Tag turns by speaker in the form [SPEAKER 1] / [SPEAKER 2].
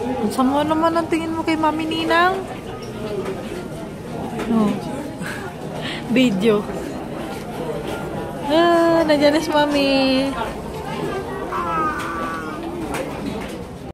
[SPEAKER 1] Ang sama naman ang tingin mo kay Mami Ninang. Oh. Video. Ah, nandiyan na si Mami.